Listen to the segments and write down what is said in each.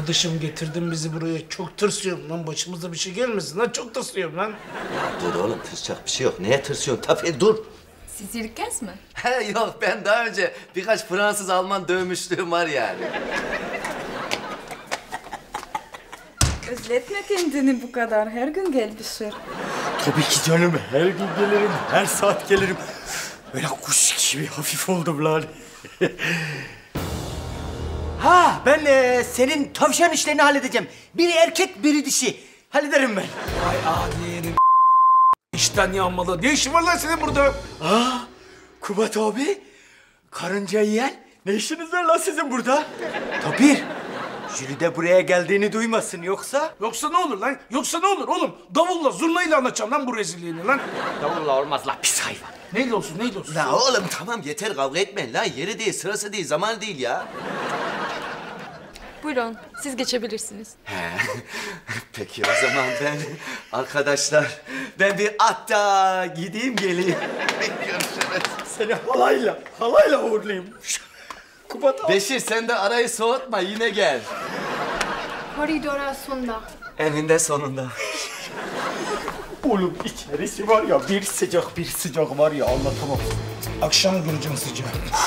Arkadaşım getirdin bizi buraya. Çok tırsıyorum lan. Başımıza bir şey gelmesin lan. Çok tırsıyorum lan. Ya dur oğlum, tırsacak bir şey yok. Neye tırsıyorsun Tabii dur. Siz ilk kez mi? He yok, ben daha önce birkaç Fransız Alman dövmüşlüğüm var yani. Özletme kendini bu kadar. Her gün gel bir sür. Tabii ki canım. Her gün gelirim, her saat gelirim. Böyle kuş gibi hafif oldum lan. Ha, ben senin tavşan işlerini halledeceğim. Biri erkek, biri dişi. Hallederim ben. Ay adi herif. İşten yanmalı. Ne işin var lan senin burada? Kubat abi, karınca yiyen. Ne işiniz var lan sizin burada? Tabii. Jüri de buraya geldiğini duymasın yoksa? Yoksa ne olur lan? Yoksa ne olur oğlum? Davulla, zurnayla anlatacağım lan bu rezilliğini lan. Davulla olmaz lan, pis hayvan. Neyle olsun, neyle olsun? La oğlum tamam, yeter, kavga etmeyin lan. Yeri değil, sırası değil, zamanı değil ya. Buyurun, siz geçebilirsiniz. He. Peki o zaman arkadaşlar, ben bir hatta gideyim geleyim. Görüşürüz. Seni halayla uğurlayayım. Kubat abi. Beşir, sen de arayı soğutma, yine gel. Koridora sonunda. Eninde sonunda. Oğlum içerisi var ya, bir sıcak var ya, anlatamam. Akşam göreceğim sıcağı.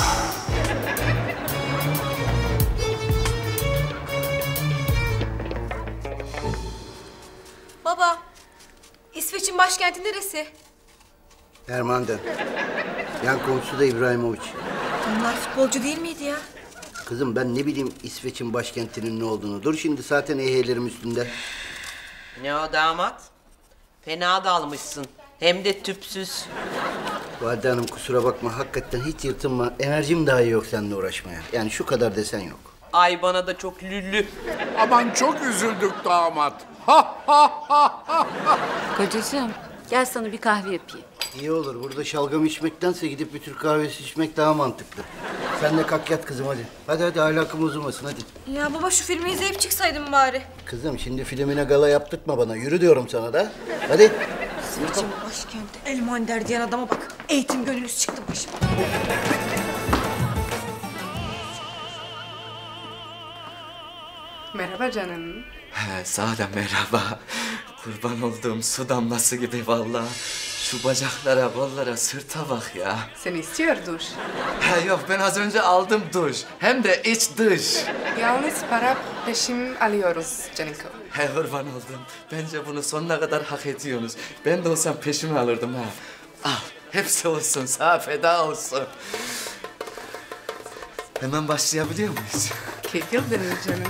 Baba, İsveç'in başkenti neresi? Herman'dan. Yan komşusu da İbrahimovic. Bunlar futbolcu değil miydi ya? Kızım ben ne bileyim İsveç'in başkentinin ne olduğunu. Dur şimdi zaten eyhelerim üstünde. Ne o damat? Fena dalmışsın. Hem de tüpsüz. Valide Hanım kusura bakma, hakikaten hiç yırtınma. Enerjim daha yok seninle uğraşmaya. Yani şu kadar desen yok. Ay bana da çok lüllü. Aman çok üzüldük damat. Ha ha ha ha. Kocacığım, gel sana bir kahve yapayım. İyi olur. Burada şalgam içmektense gidip bir Türk kahvesi içmek daha mantıklı. Sen de kalk yat kızım hadi. Hadi ahlakım bozulmasın hadi. Ya baba şu filmi izleyip çıksaydım bari. Kızım şimdi filmine gala yaptırtma bana. Yürü diyorum sana da. Hadi. İsveç'in başkenti Elmander diyen adama bak. Eğitim gönüllüsü çıktı başıma. Merhaba canım. He, sana da merhaba. Kurban olduğum su damlası gibi vallahi. Şu bacaklara, kollara, sırta bak ya. Sen istiyor duş. He yok, ben az önce aldım duş. Hem de iç dış. Yalnız para peşin alıyoruz Caniko. He kurban oldum. Bence bunu sonuna kadar hak ediyorsunuz. Ben de olsam peşimi alırdım ha. Al, hepsi olsun, sana feda olsun. Hemen başlayabiliyor muyuz? Kekil benim canım.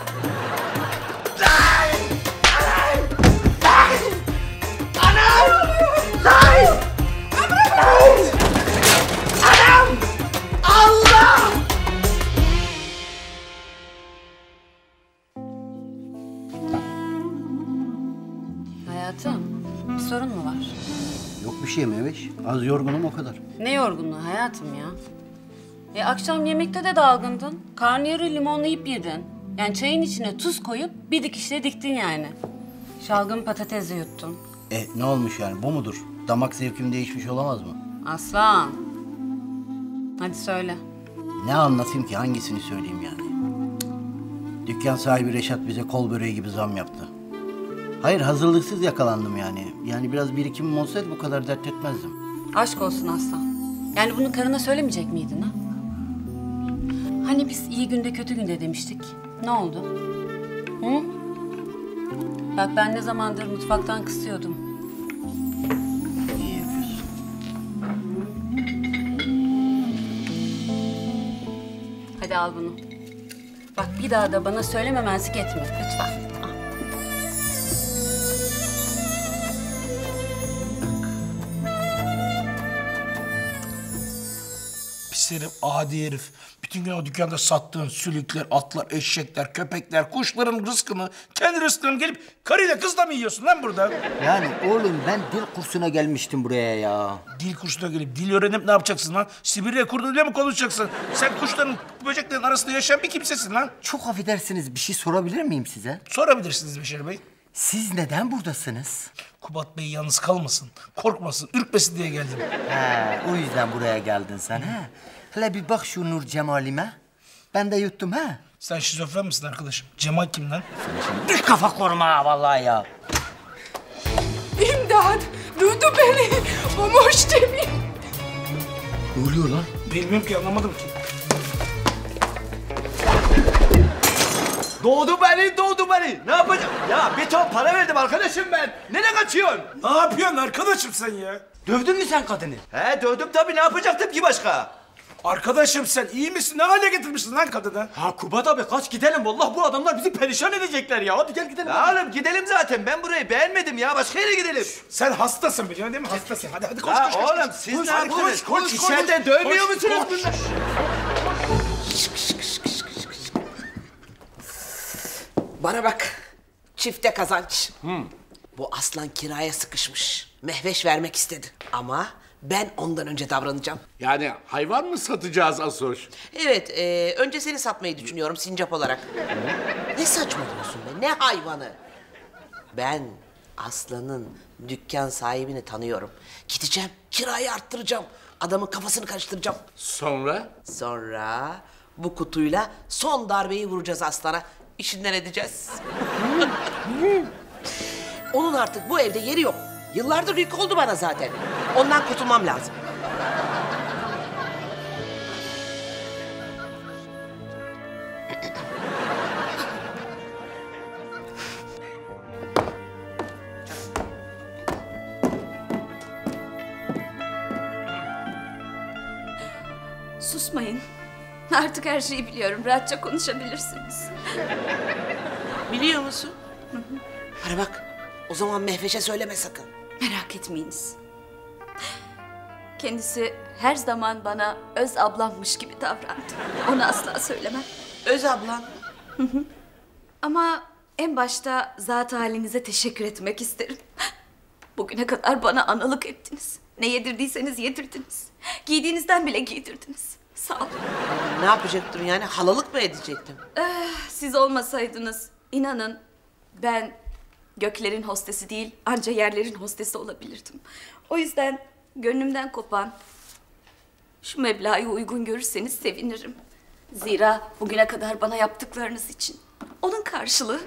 Hayatım, bir sorun mu var? Yok bir şey Meveş. Az yorgunum o kadar. Ne yorgunluğu hayatım ya? Akşam yemekte de dalgındın. Karnıyarığı limonlayıp yedin. Yani çayın içine tuz koyup bir dikişle diktin yani. Şalgam patatesi yuttun. Ne olmuş yani, bu mudur? Damak zevkim değişmiş olamaz mı? Aslan. Hadi söyle. Ne anlatayım ki, hangisini söyleyeyim yani? Cık. Dükkan sahibi Reşat bize kol böreği gibi zam yaptı. Hayır, hazırlıksız yakalandım yani. Yani biraz birikimim olsaydı bu kadar dert etmezdim. Aşk olsun Aslan. Yani bunu karına söylemeyecek miydin ha? Hani biz iyi günde kötü günde demiştik. Ne oldu? Hı? Bak ben ne zamandır mutfaktan kısıyordum. İyi yapıyorsun. Hadi al bunu. Bak bir daha da bana söylememezlik etme lütfen. Al. Pis herif, adi herif. Bütün gün o dükkanda sattığın sülükler, atlar, eşekler, köpekler, kuşların rızkını, kendi rızkını gelip karıyla kızla mı yiyorsun lan burada? Yani oğlum ben dil kursuna gelmiştim buraya ya. Dil kursuna gelip dil öğrenip ne yapacaksın lan? Sibirya kurduyla mı konuşacaksın? Sen kuşların, böceklerin arasında yaşayan bir kimsesin lan. Çok affedersiniz, bir şey sorabilir miyim size? Sorabilirsiniz Beşir Bey. Siz neden buradasınız? Kubat Bey yalnız kalmasın, korkmasın, ürkmesin diye geldim. He, o yüzden buraya geldin sen ha. Hele bir bak şu nur cemalime. Ben de yuttum ha. Sen şizofren misin arkadaşım? Cemal kim lan? Düş kafa koruma ha vallahi ya. İmdat! Duydu beni! Mamuş Cemil! Ne oluyor lan? Bilmiyorum ki, anlamadım ki. Doğdu beni. Ne yapacağım? Ya bir ton para verdim arkadaşım ben. Nereye kaçıyorsun? Ne yapıyorsun arkadaşım sen ya? Dövdün mü sen kadını? He dövdüm tabii, ne yapacaktım ki başka? Arkadaşım sen iyi misin? Ne hale getirmişsin lan kadını? Ha Kubat abi kaç gidelim. Vallahi bu adamlar bizi perişan edecekler ya. Hadi gel gidelim. Ya oğlum gidelim zaten, ben burayı beğenmedim ya, başka yere gidelim. Sen hastasın biliyorsun değil mi? Hastasın. Hadi koş Ya koş koş. oğlum koş. siz Koş, ne hadi, yaptınız? koş, İçeride dövmüyor koş, musunuz koş. bunlar? Bana bak. Çifte kazanç. Bu aslan kiraya sıkışmış. Mehveş vermek istedi. Ama ben ondan önce davranacağım. Yani hayvan mı satacağız Asoş? Evet, önce seni satmayı düşünüyorum sincap olarak. Ne saçmalıyorsun be, ne hayvanı? Ben aslanın dükkan sahibini tanıyorum. Gideceğim, kirayı arttıracağım. Adamın kafasını karıştıracağım. Sonra? Sonra bu kutuyla son darbeyi vuracağız aslana. İşinden edeceğiz. Onun artık bu evde yeri yok. Yıllardır yük oldu bana zaten. Ondan kurtulmam lazım. Susmayın. Artık her şeyi biliyorum. Rahatça konuşabilirsiniz. Biliyor musun? Bana bak, o zaman Mehveş'e söyleme sakın. Merak etmeyiniz. Kendisi her zaman bana öz ablammış gibi davrandı. Onu asla söylemem. Öz ablan. Ama en başta zat halinize teşekkür etmek isterim. Bugüne kadar bana analık ettiniz. Ne yedirdiyseniz yedirdiniz. Giydiğinizden bile giydirdiniz. Sağ olun. Ne yapacaktım yani? Halalık mı edecektim? Siz olmasaydınız inanın ben göklerin hostesi değil anca yerlerin hostesi olabilirdim. O yüzden gönlümden kopan şu meblağı uygun görürseniz sevinirim. Zira bugüne kadar bana yaptıklarınız için onun karşılığı.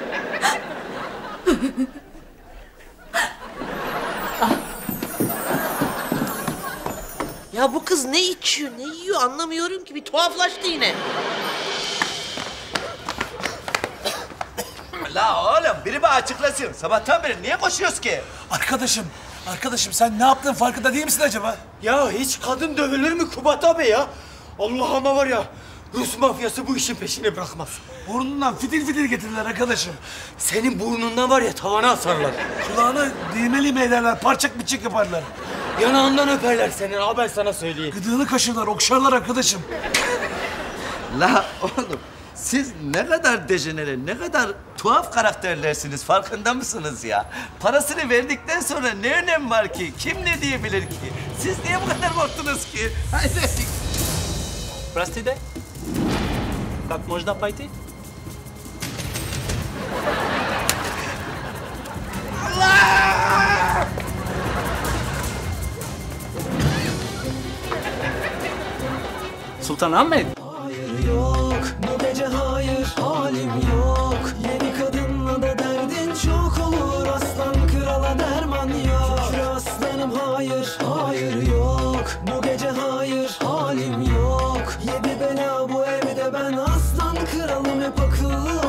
Ya bu kız ne içiyor, ne yiyor anlamıyorum ki. Bir tuhaflaştı yine. La oğlum biri bana açıklasın. Sabahtan beri niye koşuyoruz ki? Arkadaşım sen ne yaptığın farkında değil misin acaba? Ya hiç kadın dövülür mü Kubat abi ya? Allah'ıma var ya. Rus mafyası bu işin peşini bırakmaz. Burnundan fitil fitil getirdiler arkadaşım. Senin burnundan var ya tavana asarlar. Kulağını düğmeli ederler, parçak biçik yaparlar. Yanağından öperler senin. Abi ben sana söyleyeyim. Gıdığını kaşırlar, okşarlar arkadaşım. La oğlum siz ne kadar dejenere, ne kadar tuhaf karakterlersiniz, farkında mısınız ya? Parasını verdikten sonra ne önemi var ki? Kim ne diyebilir ki? Siz niye bu kadar korktunuz ki? Haydi. Простите? Как можно пойти? Sultan Ahmet. Hayır yok, bu gece hayır, halim yok. Yeni kadınla da derdin çok olur. Aslan krala derman yok. Şükür aslanım hayır, hayır yok. Bu gece hayır, halim yok. Yedi bela bu evde ben aslan kralım hep akıllı